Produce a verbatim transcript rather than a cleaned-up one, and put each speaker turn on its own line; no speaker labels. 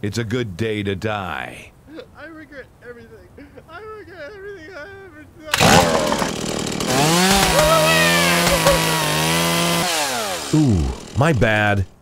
It's a good day to die.
I regret everything. I regret everything I ever done.
Ooh, my bad.